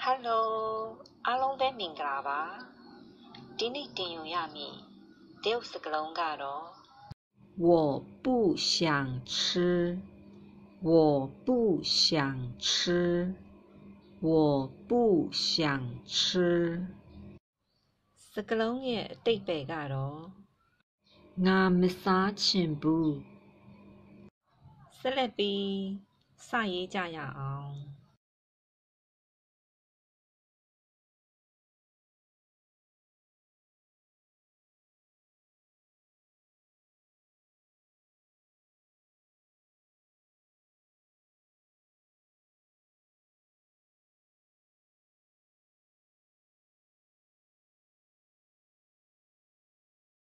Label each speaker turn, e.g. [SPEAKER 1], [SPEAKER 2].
[SPEAKER 1] Hello အားလုံးပဲမင်္ဂလာပါဒီနေ့တင်ယူရမည်တရုတ်စကားလုံးကတော့
[SPEAKER 2] 我不想吃我不想吃我不想吃
[SPEAKER 1] စကားလုံးရဲ့အဓိပ္ပာယ်ကတော့
[SPEAKER 2] ငါမစားချင်ဘူး
[SPEAKER 1] ဆက်လက်ပြီးစရေးကြရအောင်